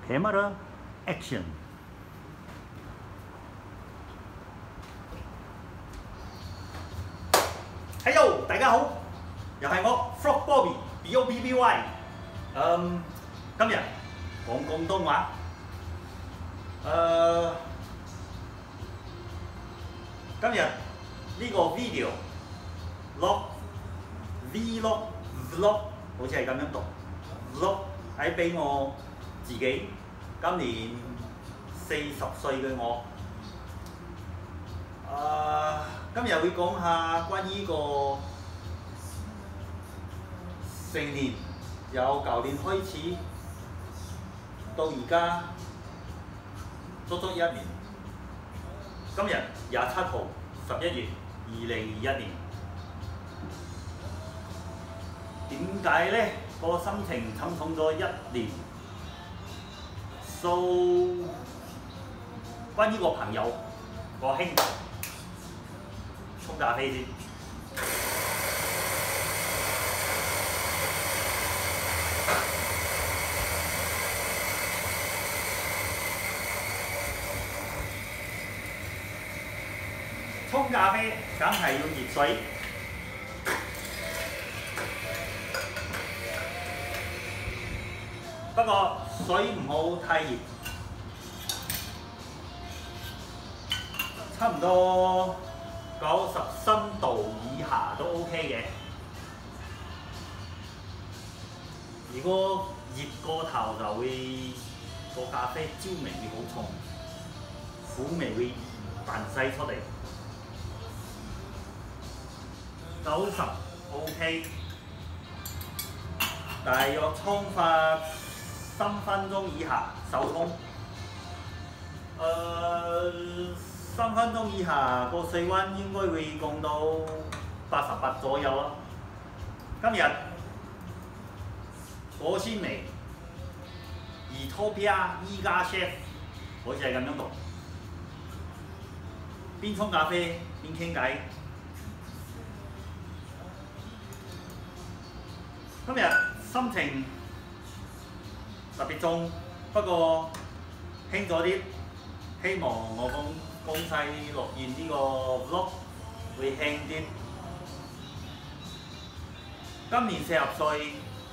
Camera Action。Hello， 大家好，又係我 Frog Bobby BOBBY。今日講廣東話。今日呢個 video vlog 好似係咁樣讀 vlog 係俾我自己今年40歲嘅我。今日會講下關於個成年，由舊年開始到而家足足1年。今日27號11月2021年。點解呢？個心情沉重咗1年。So 關於個朋友個兄弟。沖咖啡先。沖咖啡梗係要熱水，不過水唔好太熱，差唔多93度以下都 OK 嘅。如果熱過頭就會個咖啡焦味會好重，苦味會彈晒出嚟。90 OK， 大約沖法3分鐘以下手沖。3分鐘以下個水溫應該會降到88左右啦。今日果鮮味 Ethiopia Ega Chef 好似係咁樣讀，邊沖咖啡邊傾偈。今日心情特別重，不過輕咗啲，希望我講晒錄完呢個 vlog 會輕啲。今年40歲，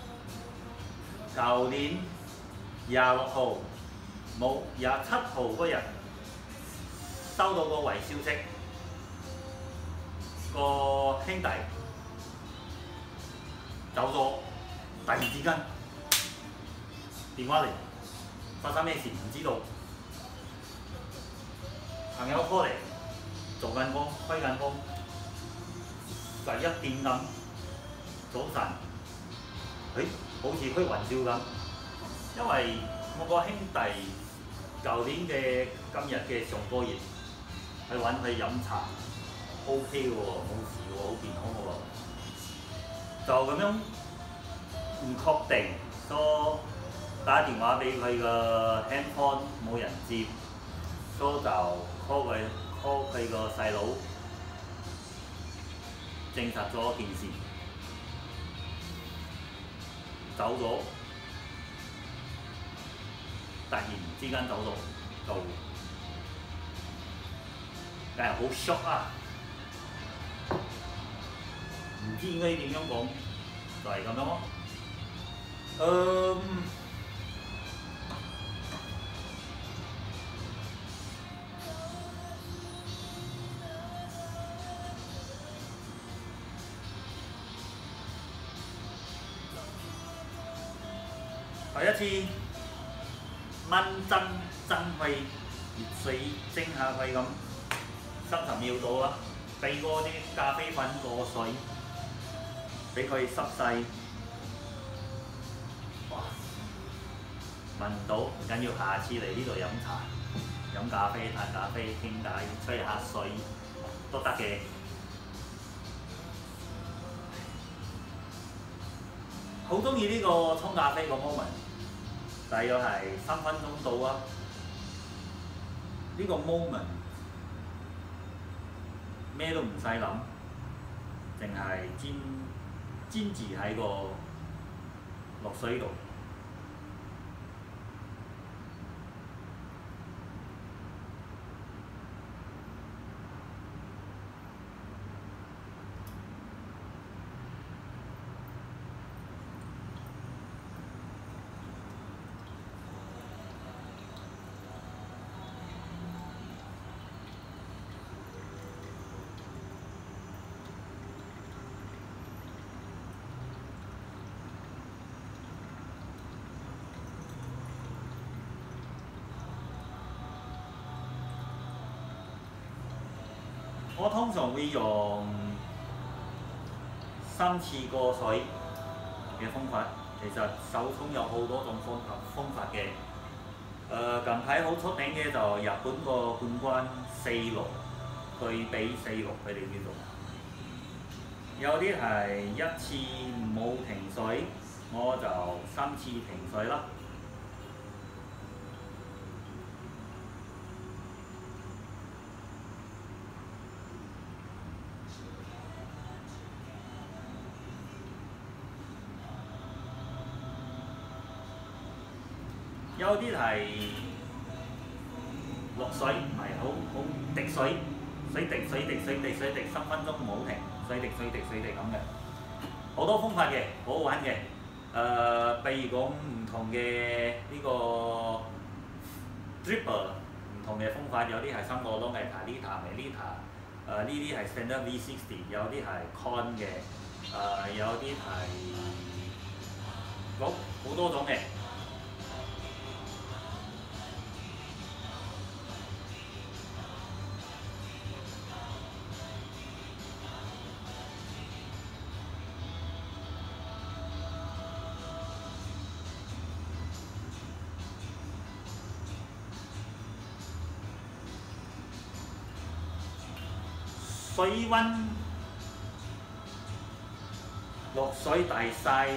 舊年26號冇27號嗰日收到個壞消息，個兄弟走咗，突然之間電話嚟，發生咩事唔知道。朋友 call 嚟，做緊工，開緊工，11點咁，早晨，好似開玩笑咁，因為我個兄弟舊年嘅今日嘅上個月去揾佢飲茶 ，OK 喎，冇事喎，好健康喎，就咁樣唔確定，所以打電話俾佢個 handphone 冇人接，所以就call 佢個細佬，證實咗件事，走咗，突然之間走咗，就梗係好 shock 啊！唔知應該點樣講，就係咁樣咯。第一次燜蒸去熱水蒸下去咁30秒到啦，俾嗰啲咖啡粉過水，俾佢濕晒。哇！聞唔到唔緊要，下次嚟呢度飲茶、飲咖啡、嘆咖啡、傾偈、吹下水都得嘅。好中意呢個沖咖啡個 moment。大約係3分鐘到啊！呢個 moment 咩都唔使諗，淨係煎住喺個落水度， 我通常會用3次過水嘅方法。其實手沖有好多種方法嘅。近排好出名嘅就日本個冠軍46對比46，佢哋叫做。有啲係1次冇停水，我就3次停水啦。有啲係落水，唔係好滴水，水滴3分鐘冇停，水滴咁嘅，好多方法嘅，好好玩嘅。譬如講唔同嘅呢個 dripper， 唔同嘅方法，有啲係3個窿嘅 Kalita、Melita， 呢啲係 Standard V60， 有啲係 Con 嘅，有啲係好多種嘅。水溫、落水大細、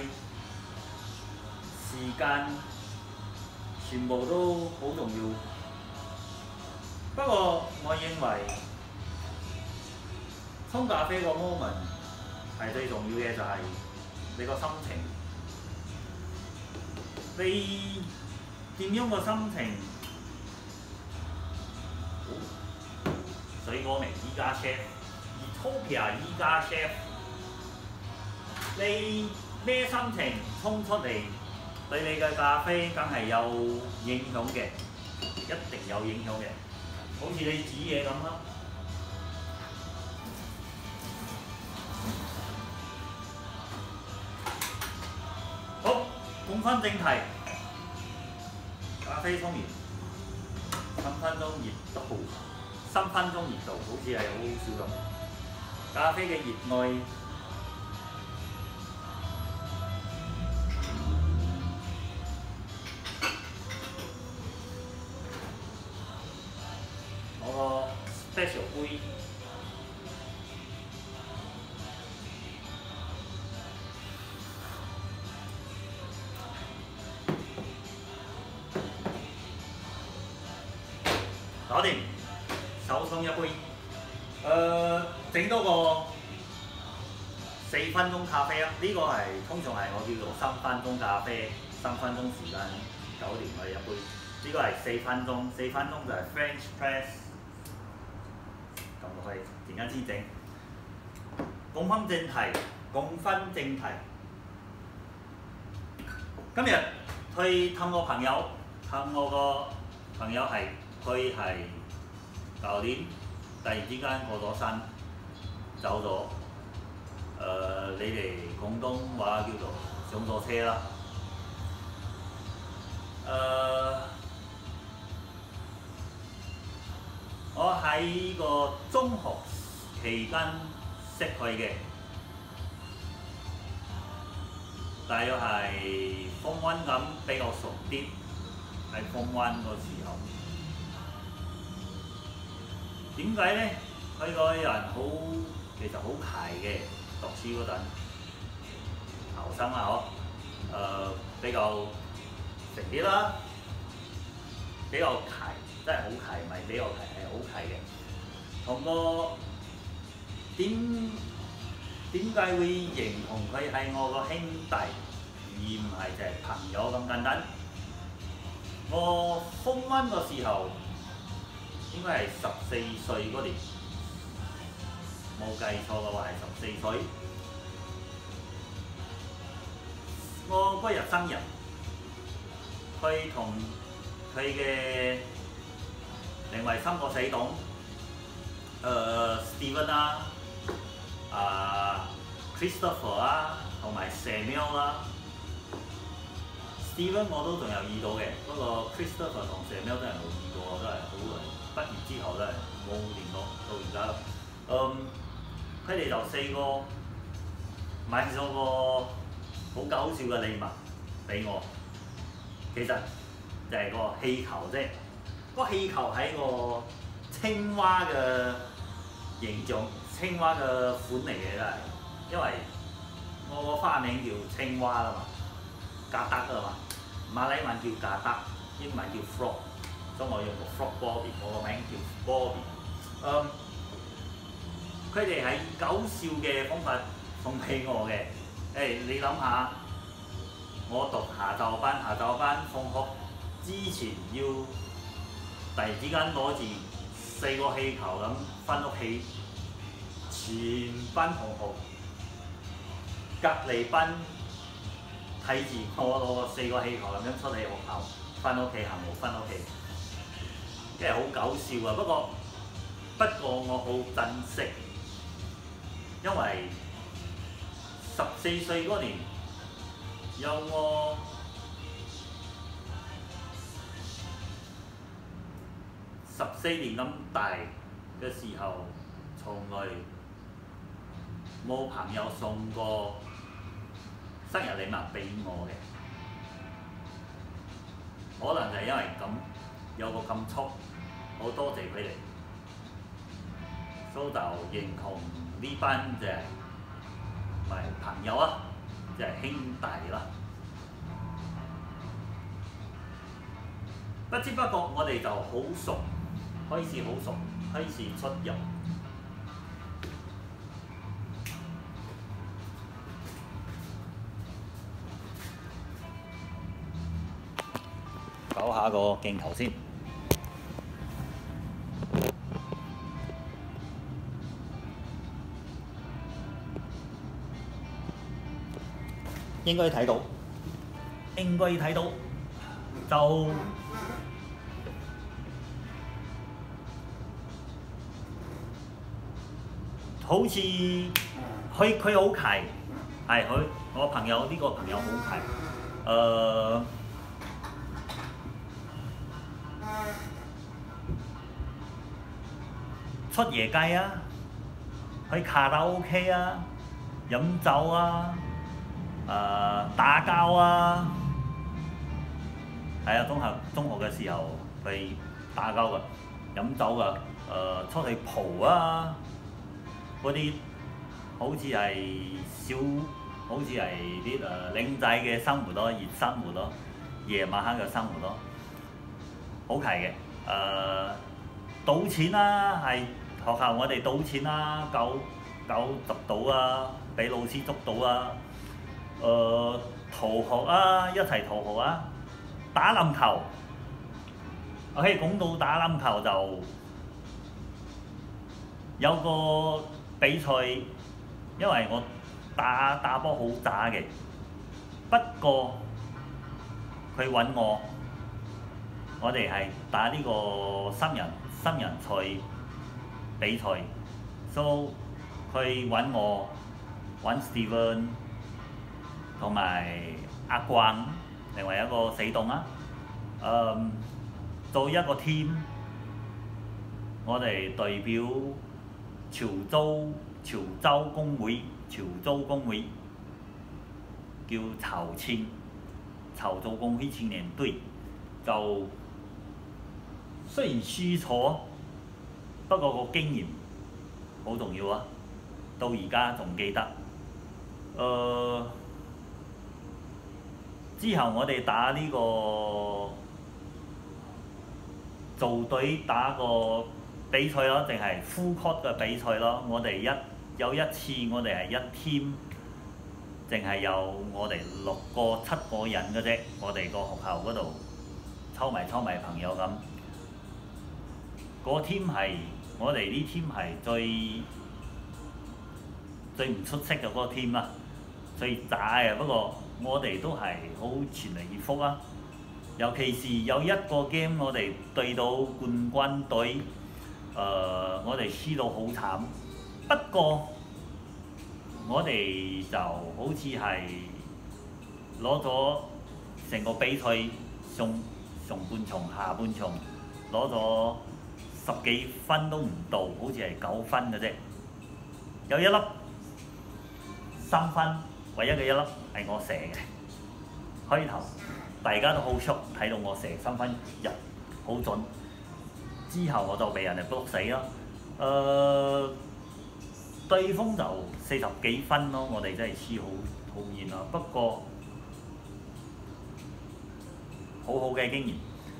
時間，全部都好重要。不過我認為沖咖啡個 moment 係最重要嘅，就係你個心情。你點樣個心情？水果味依家 Chef。Utopia 依家 Chef， 你咩心情沖出嚟，對你嘅咖啡梗係有影響嘅，一定有影響嘅。好似你煮嘢咁啦。好，講返正題，咖啡沖完3分鐘熱度，3分鐘熱度，好似係好好笑咁。咖啡嘅熱愛，我個 special 杯，搞掂，手沖一杯。整多個4分鐘咖啡啦，呢個係通常係我叫做3分鐘咖啡，3分鐘時間搞掂佢一杯。呢個係4分鐘，4分鐘就係 French press， 撳落去，陣間先整。講返正題，今日去探我朋友，探我個朋友係佢係舊年突然之間過咗身，走咗。你哋廣東話叫做上咗車啦。我喺個中學期間識佢嘅，大約係Form 1咁比較熟啲，喺Form 1個時候。點解咧？佢個人其實好捱嘅，讀書嗰陣，後生啊比較成啲啦，比較捱，真係好捱，唔係比較捱，係好捱嘅。同個點解會形容佢係我個兄弟，而唔係就係朋友咁簡單？我Form 1個時候應該係14歲嗰年，冇計錯嘅話係14歲。我嗰日生日，佢同佢嘅另外3個死黨，Steven 啦、Christopher 啦，同埋 Samuel 啦。Steven 我都仲有遇到嘅，不過 Christopher 同 Samuel 真係冇遇過，都係好耐。畢業之後都係冇聯絡到而家咯。 佢哋就4個買咗個好搞笑嘅禮物俾我，其實就係個氣球啫。個氣球係個青蛙嘅形狀，青蛙嘅款嚟嘅都係，因為我個花名叫青蛙啊嘛，格德啊嘛，馬來文叫格德，英文叫 frog， 所以我用個 frog Bobby， 我個名叫 Bobby。佢哋係搞笑嘅方法送俾我嘅。你諗下，我讀下晝班放學之前要突然之間攞住4個氣球咁翻屋企，全班同學隔離班睇住我攞4個氣球咁樣出嚟學校，翻屋企行路翻屋企，真係好搞笑啊！不過我好珍惜，因為14歲嗰年有我14年咁大嘅時候，從來冇朋友送過生日禮物俾我嘅，可能就係因為咁有個咁速，好多謝佢哋，所以就認同呢班就係咪朋友啊，就係兄弟啦。不知不覺我哋就好熟，開始好熟，開始出入。搞下個鏡頭先。應該睇到，就好似佢好契，係我朋友呢個朋友好契，出夜街啊，去卡拉 OK 啊，飲酒啊。打交啊，係啊，中學嘅時候去打交㗎，飲酒㗎，出去蒲啊，嗰啲好似係啲靚仔嘅生活咯，熱生活咯，夜晚黑嘅生活咯，好奇嘅。賭錢啦，係學校我哋賭錢啦，搞執到啊，俾老師捉到啊。逃學啊，一齊逃學啊！打籃球，OK，講到打籃球就有個比賽，因為我打波好渣嘅，不過佢揾我哋係打呢個新人賽比賽，所以佢揾 Steven。同埋阿冠，另外一個死黨啊，做一個 team，我哋代表潮州工會叫潮州工會青年隊，就雖然輸咗，不過個經驗好重要啊，到而家仲記得。之後我哋打呢個做隊打個比賽咯，定係 full court 嘅比賽咯。我哋有一次我哋係一 team，淨係有我哋6個7個人嘅啫。我哋個學校嗰度抽埋朋友咁，個 team 係我哋呢 team 係最唔出色嘅嗰個 team 啦，最渣嘅。不過我哋都係好全力以赴啊！尤其是有一個 game 我哋對到冠軍隊，我哋輸到好慘。不過我哋就好似係攞咗成個比賽上半場下半場攞咗10幾分都唔到，好似係9分嘅啫。 有一粒3分，唯一嘅一粒係我射嘅。開頭大家都好 shock，睇到我射3分入好準，之後我就被人哋 block 死啦。對方就40幾分咯，我哋真係輸好遠啊！不過好好嘅經驗。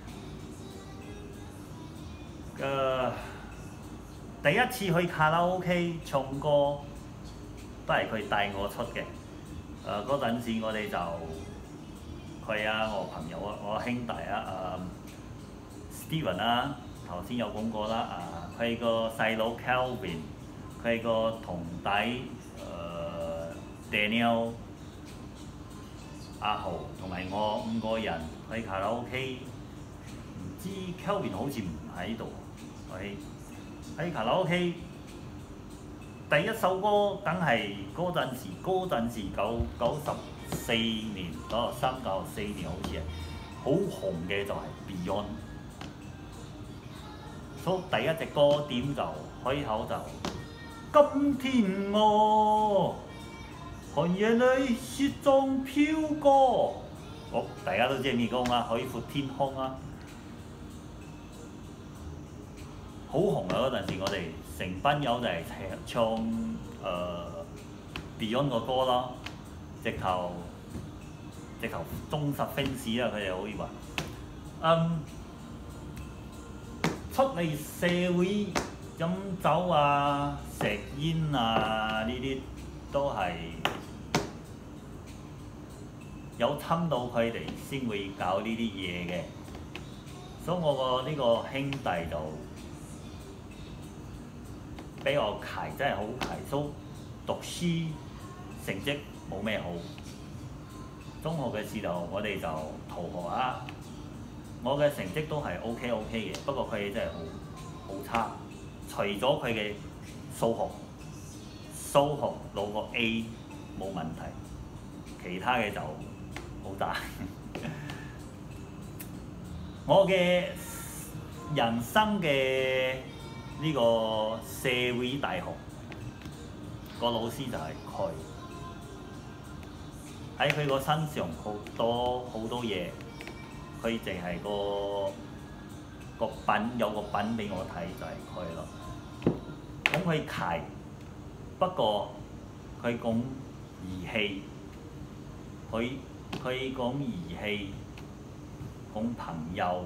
第一次去卡拉 OK 唱歌都係佢帶我出嘅。嗰陣時我哋就佢啊，我朋友啊，我兄弟啊，Steven 啦，頭先有講過啦，佢個細佬 Kelvin， 佢個同弟Daniel、阿豪同埋我5個人去卡拉 OK， 唔知 Kelvin 好似唔喺度，喺卡拉 OK 第一首歌梗係嗰陣時94年93、94年好似係好紅嘅就係 Beyond， 所以第一隻歌點就開口就今天我寒夜裏雪中飄過，好大家都知係咩歌啦，海闊天空啦。好紅啊！嗰陣時，我哋成班友就係唱Beyond 個歌咯，直頭忠實 fans 啊！佢哋可以話，出嚟社會飲酒啊、食煙啊呢啲都係有侵到佢哋先會搞呢啲嘢嘅，所以我個呢個兄弟就比我捱，真係好捱，所以讀書成績冇咩好。中學嘅時候我哋就逃學啊，我嘅成績都係 OK 嘅，不過佢真係好差。除咗佢嘅數學攞個 A 冇問題，其他嘅就好渣。我嘅人生嘅呢個社會大學個老師就係佢，喺佢個身上好多嘢，佢淨係個品有個品俾我睇就係佢咯。咁佢契，不過佢講義氣，佢講義氣，講朋友，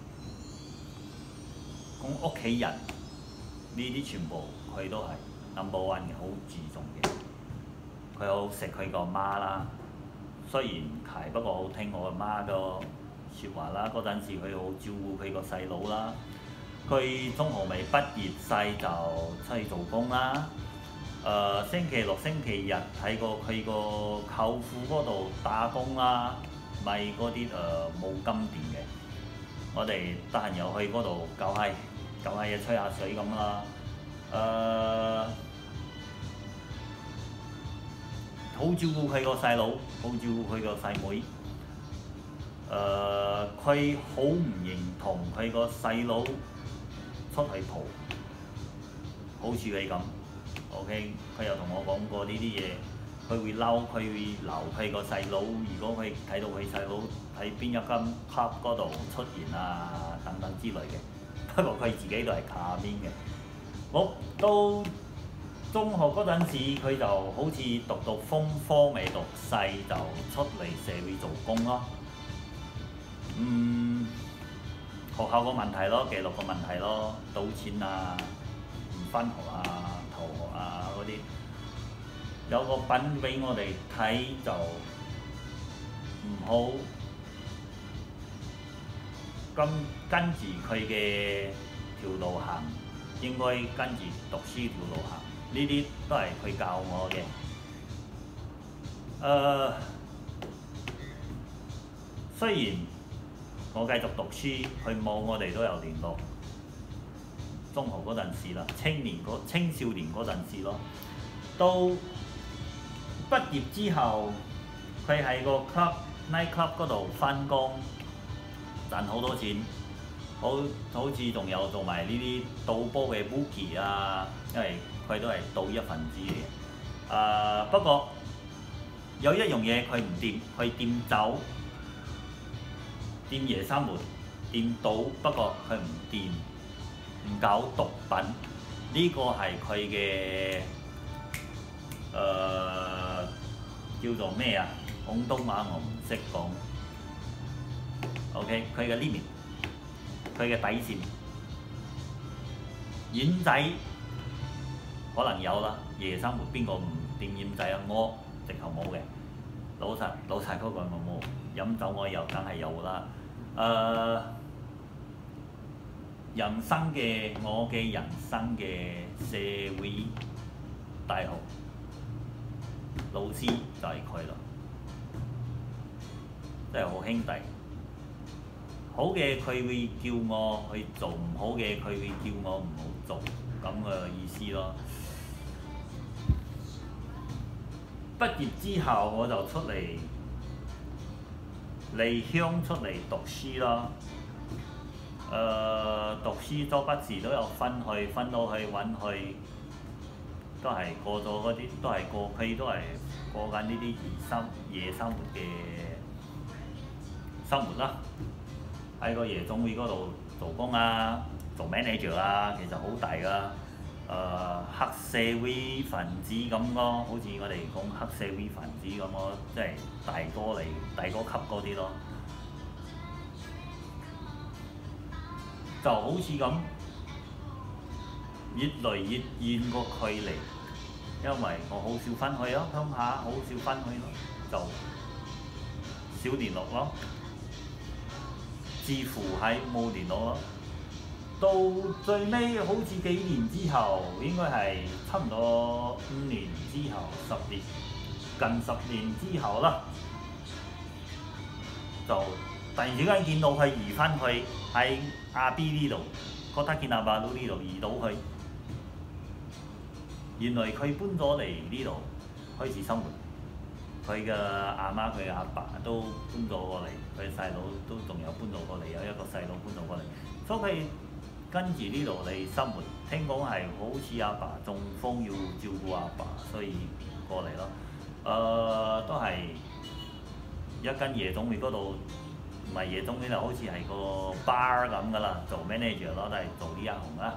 講屋企人。呢啲全部佢都係 number one 嘅，好注重嘅。佢好錫佢個媽啦，雖然係不過好聽我阿媽個説話啦。嗰陣時佢好照顧佢個細佬啦。佢中學未畢業細就出去做工啦。星期六、星期日喺佢個舅父嗰度打工啦，咪嗰啲冇金電嘅。我哋得閒又去嗰度搞下嘢吹下水咁啦。好照顧佢個細佬，好照顧佢個細妹。佢好唔認同佢個細佬出去蒲，好似你咁。OK， 佢又同我講過呢啲嘢，佢會嬲，佢會鬧佢個細佬。如果佢睇到佢細佬喺邊一間 club 嗰度出現啊等等之類嘅。不過佢自己都係卡邊嘅。我到中學嗰陣時，佢就好似讀風科未讀細就出嚟社會做工咯。學校個問題咯，紀律個問題咯，賭錢啊，唔返學啊，逃學啊嗰啲，有個品俾我哋睇就唔好。咁跟住佢嘅條路行，應該跟住讀書條路行，呢啲都係佢教我嘅。雖然我繼續讀書，佢冇，我哋都有聯絡。中學嗰陣時啦，青少年嗰陣時咯，到畢業之後，佢喺個 night club 嗰度返工。賺好多錢，好似仲有做埋呢啲賭波嘅 bookie 啊，因為佢都係賭一份子嘅。不過有一樣嘢佢唔掂，佢掂酒、掂夜生活、掂賭，不過佢唔掂，唔搞毒品。呢個係佢嘅叫做咩啊？廣東話我唔識講。OK， 佢嘅 limit， 佢嘅底線。煙仔可能有啦，夜生活邊個唔掂煙仔啊？我直頭冇嘅，老實嗰句我冇。飲酒我又梗係有啦。我嘅人生嘅社會大學老師就係佢啦，真係好兄弟。好嘅佢會叫我去做，唔好嘅佢會叫我唔好做，咁嘅意思咯。畢業之後我就出嚟離鄉出嚟讀書啦。讀書周不時都有分到去揾去，都係過咗嗰啲，佢都係過緊呢啲夜生活嘅生活啦。喺個夜總會嗰度做工啊，做 manager 啊，其實好大噶。黑社會分子咁咯，好似我哋講黑社會分子咁咯，即係大哥級嗰啲咯。就好似咁，越嚟越遠個距離，因為我好少翻去咯，鄉下好少翻去咯，就少聯絡咯。似乎係冇聯絡咯。到最尾好似幾年之後，應該係差唔多5年之後近10年之後啦，就突然之間見到佢移翻去喺阿 B 呢度，覺得見阿巴魯呢度移到去，原來佢搬咗嚟呢度開始生活。佢嘅阿媽、佢嘅阿爸都搬咗過嚟，佢細佬都仲有搬咗過嚟，有一個細佬搬咗過嚟，所以佢跟住呢度嚟生活。聽講係好似阿爸中風要照顧阿爸，所以過嚟咯。都係一間夜總會嗰度，唔係夜總會就好似係個 bar 咁噶啦，做 manager 咯，都係做呢一行啦。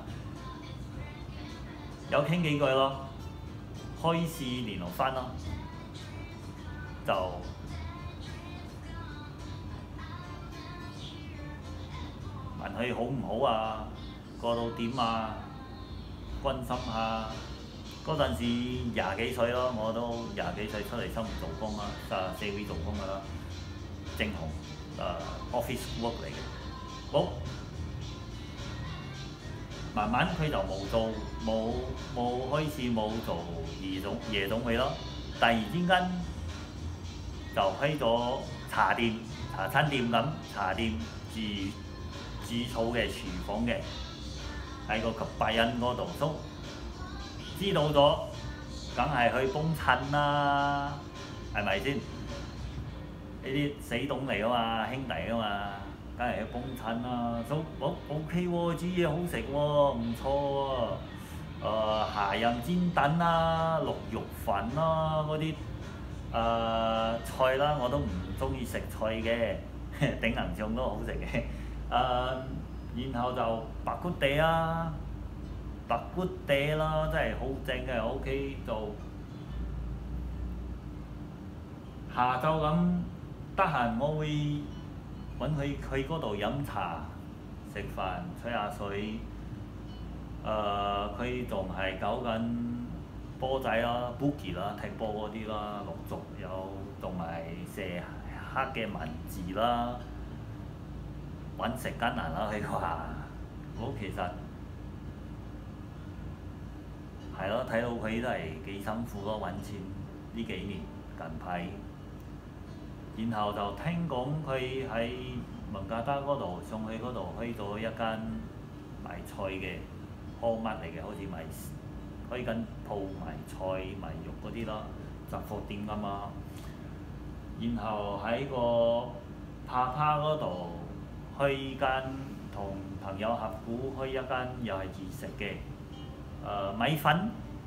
有傾幾句咯，開始聯絡翻咯。就問佢好唔好啊，過到點啊，關心下。嗰陣時20幾歲咯，我都20幾歲出嚟生活做工啦，社會做工噶啦，正行office work 嚟嘅。好，慢慢佢就開始冇做夜總會咯。突然之間就開咗茶餐店咁，茶店煮草嘅廚房嘅，喺個及拜恩嗰度都知道咗，梗係去幫襯啦，係咪先？呢啲死黨嚟噶嘛，兄弟噶嘛，梗係去幫襯啦。都OK 喎，煮嘢好食喎，唔錯喎。蝦仁煎蛋啦，淥肉飯啦，嗰啲菜啦，我都唔中意食菜嘅，頂硬上都好食嘅。然後就白骨地啦，真係好正嘅 OK。就下晝咁得閒，我會揾佢去嗰度飲茶、食飯、吹下水。佢仲係搞緊波仔啦、boogie 啦、踢波嗰啲啦，陸續有同埋射黑嘅文字啦，揾食艱難啦。佢話我其實係咯，睇到佢都係幾辛苦咯，揾錢呢幾年近排。然後就聽講佢喺文架打嗰度上去嗰度開咗一間賣菜嘅鋪乜嚟嘅，好似開緊鋪賣菜賣肉嗰啲咯，雜貨店㗎嘛。然後喺個帕嗰度開間同朋友合股開一間又係自食嘅米粉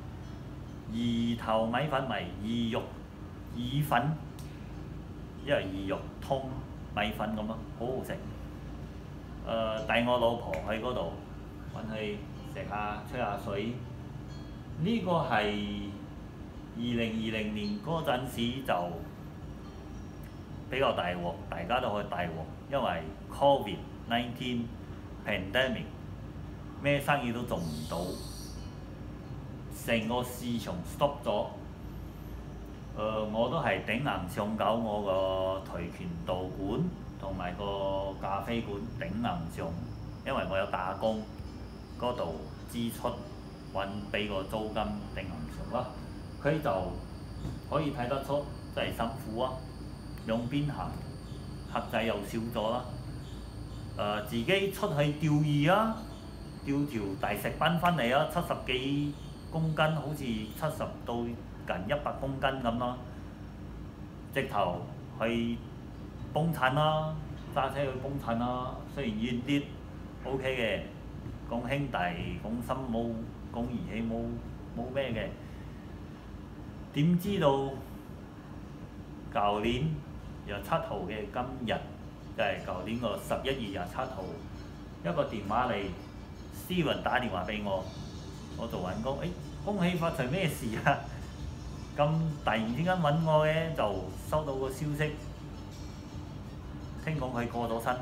魚頭米粉咪魚肉意粉，因為魚肉通米粉咁咯，好好食。帶我老婆去嗰度揾佢食下吹下水。呢個係2020年嗰陣時就比較大鑊，大家都可以大鑊，因為 COVID-19 pandemic 咩生意都做唔到，成個市場 stop 咗。我都係頂硬上搞我個跆拳道館同埋個咖啡館頂硬上，因為我有打工嗰度支出揾俾個租金頂硬上啦。佢就可以睇得出真係辛苦啊，兩邊行，客仔又少咗啦。自己出去釣魚啊，釣條大石斑翻嚟啊，70幾公斤，好似70到近100公斤咁咯。直頭去幫襯啦，揸車去幫襯啦。雖然遠啲 OK 嘅，講兄弟講心冇講義氣冇咩嘅。點知道舊年27號嘅今日，就係舊年個11月27號，一個電話嚟 ，Steven 打電話俾我，我做緊工，恭喜發財咩事啊？咁突然之間揾我嘅，就收到個消息，聽講佢過咗身，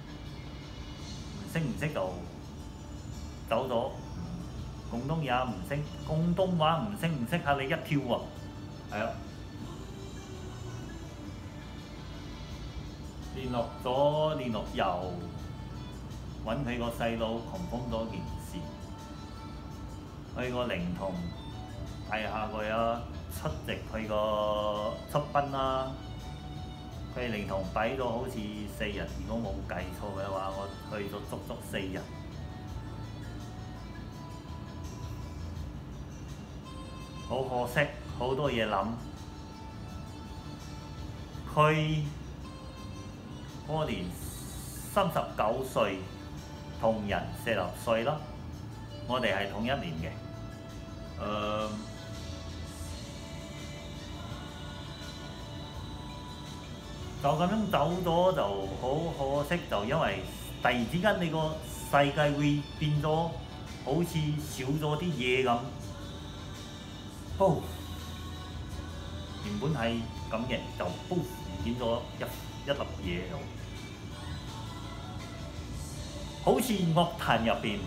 唔識就走咗。廣東也唔識，廣東話唔識嚇你一跳喎，係啊！聯絡又揾佢個細佬confirm咗件事，去個靈堂帶下佢啊，出席佢個出殯啦。佢靈堂擺咗好似4日，如果冇計錯嘅話，我去咗足足4日。好可惜，好多嘢諗。佢嗰年39歲，同人40歲啦。我哋係同一年嘅。就咁樣走咗就好可惜，就因為突然之間你個世界會變咗，好似少咗啲嘢咁。原本係咁嘅，就唔見咗一粒嘢度，好似樂壇入邊，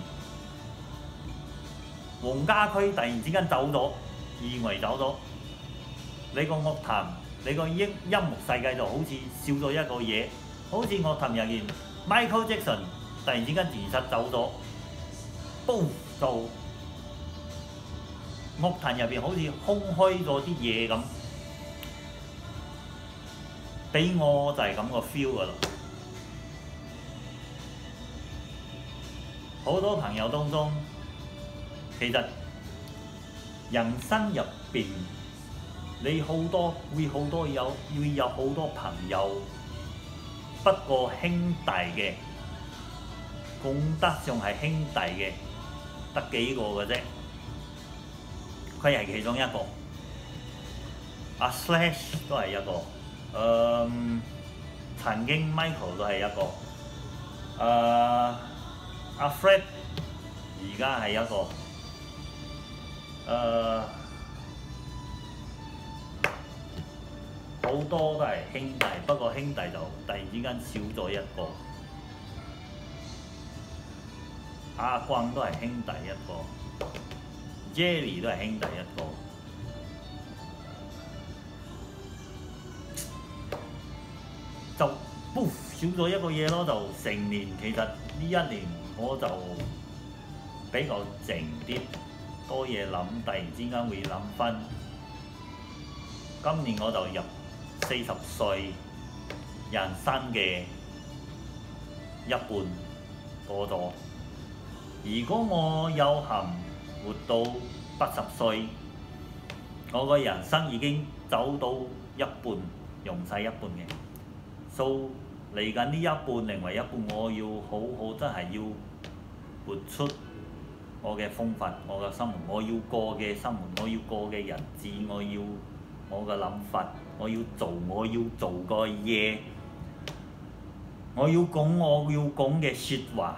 黃家駒突然之間走咗，意外走咗，你個樂壇，你個音樂世界就好似少咗一個嘢，好似樂壇入邊 Michael Jackson 突然之間自殺走咗，就樂壇入邊好似空虛咗啲嘢咁，俾我就係咁個 feel 噶啦。好多朋友當中，其實人生入邊，你會有好多朋友，不過兄弟嘅，講得上係兄弟嘅，得幾個嘅啫。佢係其中一個，阿 Slash 都係一個，曾經 Michael 都係一個，阿 Fred 而家係一個，好多都係兄弟，不過兄弟就突然之間少咗一個。阿光都係兄弟一個。Jerry 都係兄弟一個，就少咗一個嘢咯。就成年，其實呢一年我就比較靜啲，多嘢諗，突然之間會諗翻。今年我就入40歲，人生嘅一半過咗。如果我有幸活到80歲，我個人生已經走到一半，用晒一半嘅。So 嚟緊呢一半，另外一半我要好好真係要活出我嘅風法，我嘅生活，我要過嘅生活，我要過嘅日子，我嘅諗法，我要做嘅嘢，我要講嘅説話，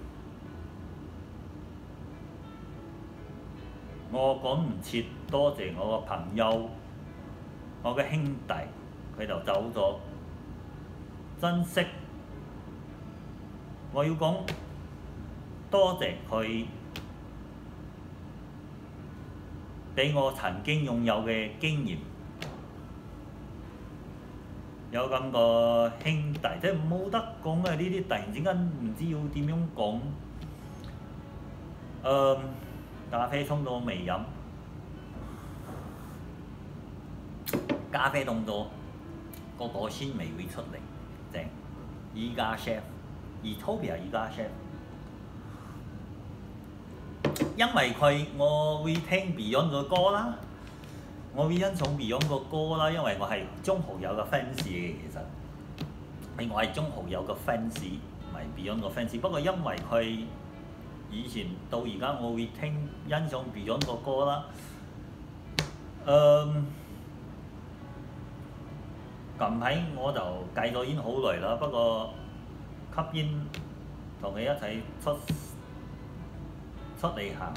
我講唔切，多謝我個朋友，我嘅兄弟，佢就走咗，珍惜。我要講多謝佢俾我曾經擁有嘅經驗，有咁個兄弟，即係冇得講啊！呢啲突然之間唔知要點樣講。咖啡沖到未飲，咖啡凍咗，個果鮮味會出嚟，正。依家 chef，Ethiopia 依家 chef， 因為佢我會聽 Beyond 嘅歌啦，我會欣賞 Beyond 個歌啦，因為我係鍾豪友嘅 fans 嘅其實，我係鍾豪友嘅 fans，唔係 Beyond 個 fans。不過因為佢以前到而家，我會聽欣賞 Beyond 個歌啦。近排我就戒咗煙好耐啦，不過吸煙同佢一齊出嚟行，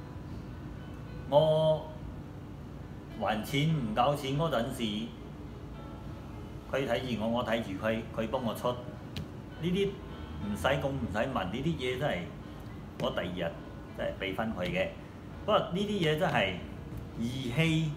我還錢唔夠錢嗰陣時，佢睇住我，我睇住佢，佢幫我出。呢啲唔使講唔使問，呢啲嘢真係我第二日真係俾翻佢嘅。不過呢啲嘢真係義氣。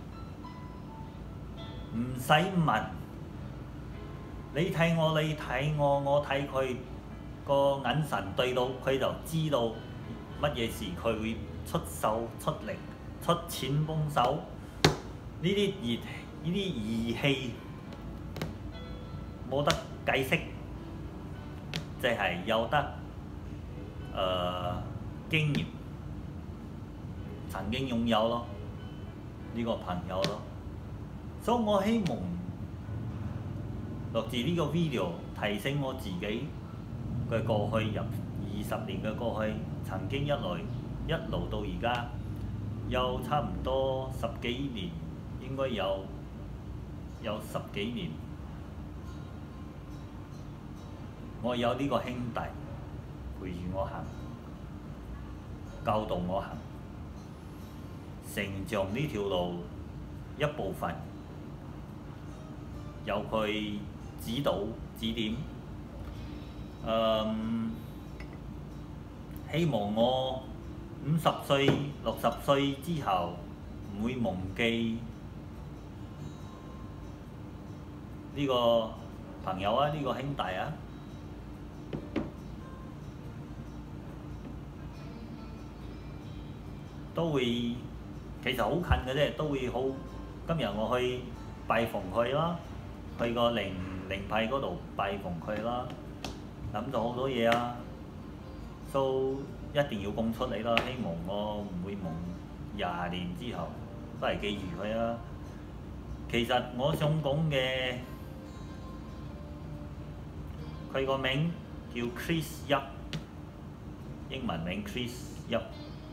唔使問，你睇我，我睇佢個眼神對到，佢就知道乜嘢事佢會出手出力出錢幫手。呢啲義氣冇得解釋，即係有得經驗，曾經擁有咯，呢個朋友咯。所以我希望錄住呢個 video 提醒我自己嘅過去入20年嘅過去，曾經一路到而家，有差唔多10幾年，應該有10幾年，我有呢個兄弟陪住我行，教導我行，成長呢條路一部分。由佢指導指點，希望我50歲、60歲之後唔會忘記呢個朋友啊，呢個兄弟啊，都會其實好近嘅啫，都會好。今日我去拜訪佢啦。去個靈牌嗰度拜訪佢啦，諗咗好多嘢啊，都一定要講出嚟啦。希望我唔會忘20年之後都係記住佢啦。其實我想講嘅，佢個名叫 Chris Yap， 英文名 Chris Yap，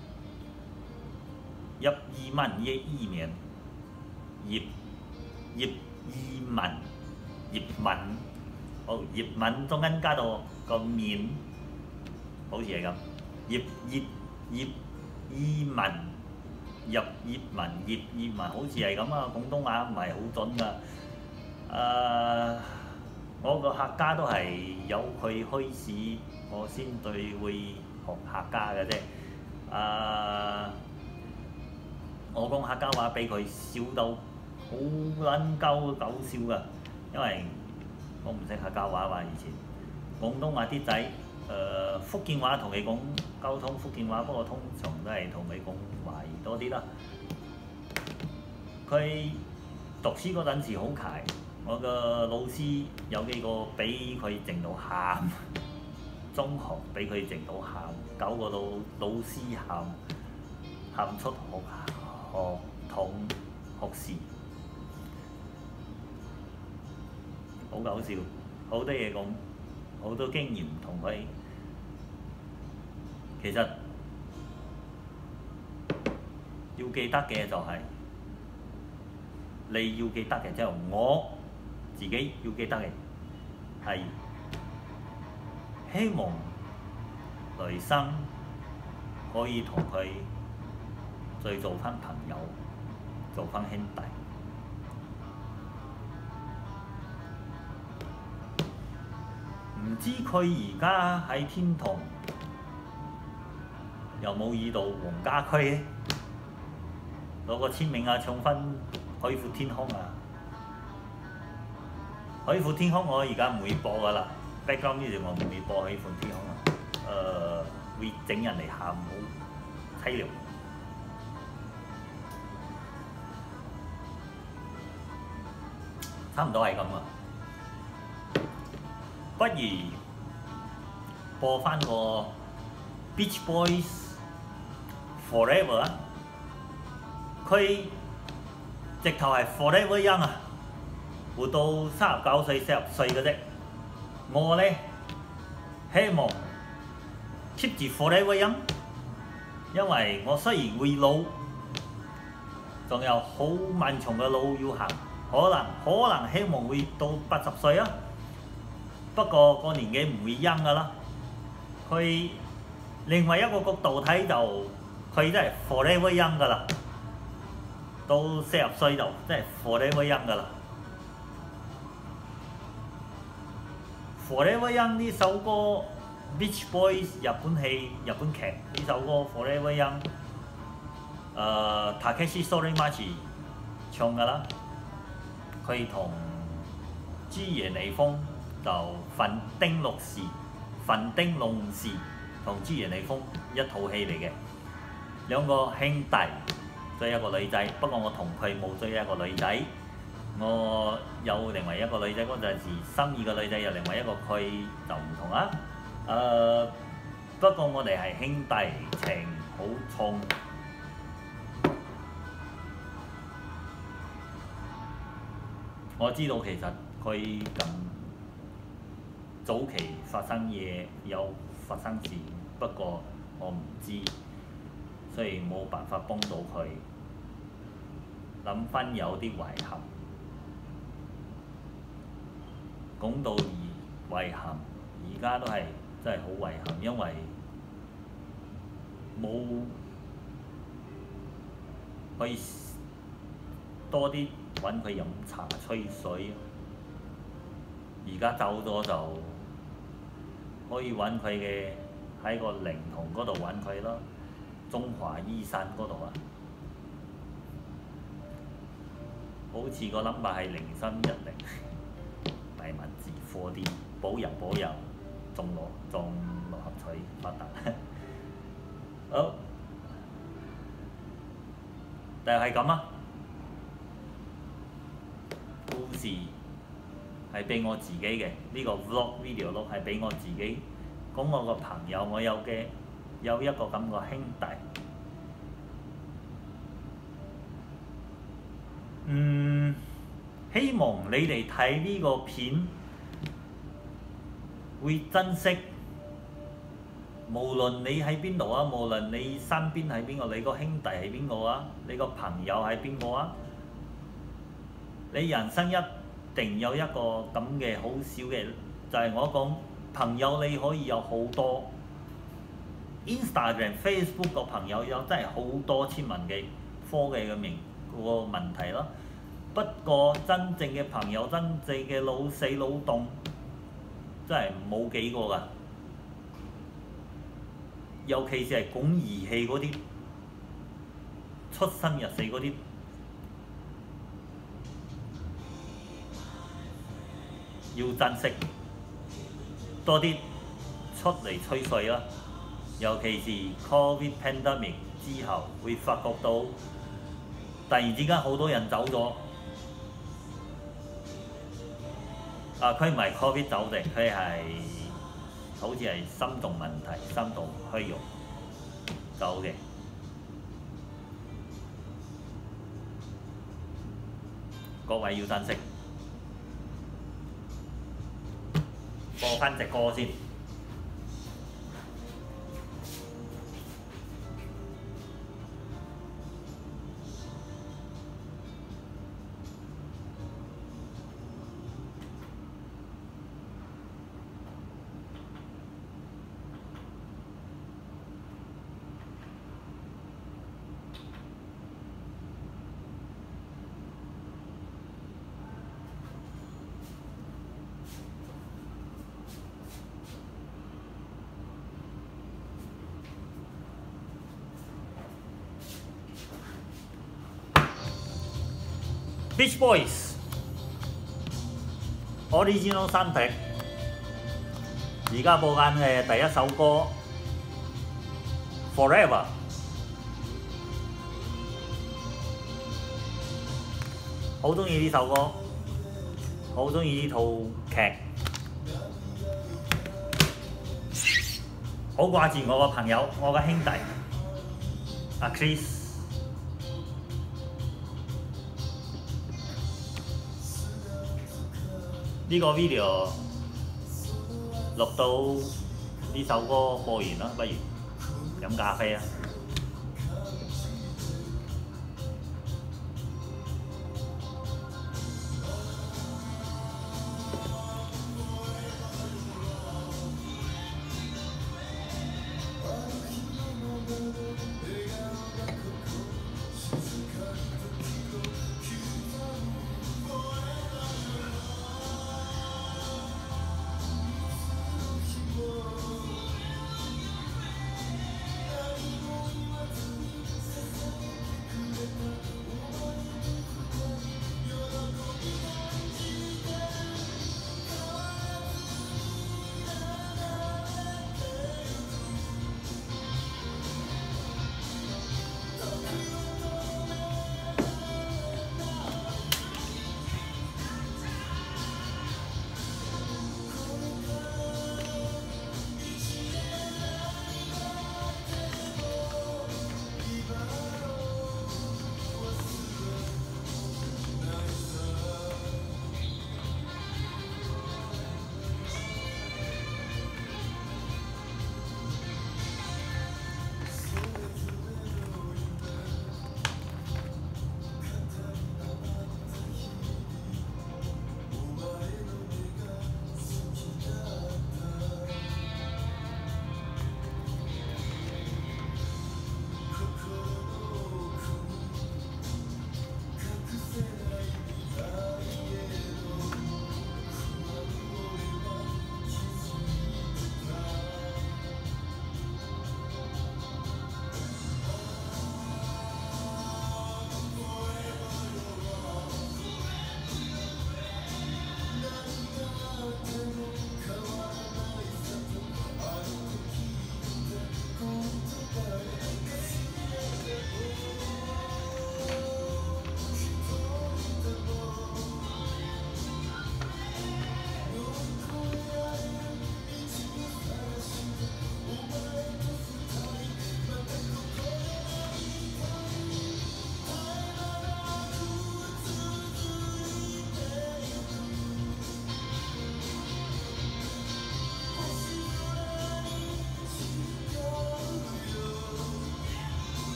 葉意文嘅意名，葉文，好，葉文中間加到個面，好似係咁，葉意文，葉意文，好似係咁啊！廣東話唔係好準㗎。我個客家都係由佢開始，我先對會學客家嘅啫。我講客家話俾佢笑到好撚搞笑㗎，因為我唔識客家話嘛，以前廣東話啲仔福建話同你講溝通福建話，不過通常都係同你講華語多啲啦。佢讀書嗰陣時好攰，我個老師有幾個俾佢靜到喊，中學俾佢靜到喊，搞個老師喊出學統學士。好搞笑，好多嘢講，好多經驗同佢。其實要記得嘅就係、你要記得嘅，即係我自己要記得嘅係希望來生可以同佢再做翻朋友，做翻兄弟。唔知佢而家喺天堂有冇遇到黃家駒咧？攞個簽名啊，唱翻《海闊天空》啊！《海闊天空》我而家唔會播噶啦 ，background music 我唔會播《海闊天空》啊。會整人嚟喊，好凄涼。差唔多係咁啊！不如播翻個 Beach Boys Forever 啊！佢直頭係 Forever Young 啊，活到39歲、40歲嘅啫。我呢，希望 keep 住 Forever Young，因為我雖然會老，仲有好漫長嘅路要行，可能希望會到80歲啊。不過個年紀唔會陰㗎啦。佢另外一個角度睇就佢真係 Forever Young 㗎啦。到40歲就真係 Forever Young 㗎啦。Forever Young 呢首歌 Beach Boys 日本戲、日本劇呢首歌 Forever Young， Takeshi Sorimachi 唱㗎啦。佢同朱爺利豐就粉丁六士同朱爺利豐一套戲嚟嘅，兩個兄弟追一個女仔，不過我同佢冇追一個女仔，我有另外一個女仔嗰陣時，心儀嘅女仔有另外一個，佢就唔同啦。不過我哋係兄弟情好重。我知道其實佢咁早期發生嘢有發生事，不過我唔知，所以冇辦法幫到佢。諗翻有啲遺憾，講到遺憾，而家都係真係好遺憾，因為冇可以多啲揾佢飲茶吹水，而家走咗就可以揾佢嘅喺個靈堂嗰度揾佢咯，中華醫山嗰度啊，好似個 number 係0310，大文字貨啲，保佑中六合彩發達。好，就係咁啊！故事係俾我自己嘅，呢個 vlog video 咯係俾我自己講我個朋友，我有一個咁嘅兄弟。希望你哋睇呢個片會珍惜，無論你喺邊度啊，無論你身邊係邊個，你個兄弟係邊個啊，你個朋友係邊個啊，你人生一定有一個咁嘅好少嘅，就係我講朋友你可以有好多 Instagram、Facebook 個朋友有真係好多千萬嘅科技嘅名個問題咯。不過真正嘅朋友、真正嘅老死老動，真係冇幾個㗎。尤其是係講義氣嗰啲，出生入死嗰啲，要珍惜多啲出嚟吹水啦。尤其是 Covid pandemic 之後，會發覺到突然之間好多人走咗。佢唔係 Covid 走定，佢係好似係心臟問題、心臟虛弱走嘅。各位要珍惜。播翻隻歌先。 Beach Boys Original Soundtrack， 而家播緊嘅第一首歌 Forever， 好中意呢首歌，好中意呢套劇，好掛住我個朋友，我個兄弟阿 Chris。呢個 video 錄到呢首歌播完啦，不如飲咖啡啊！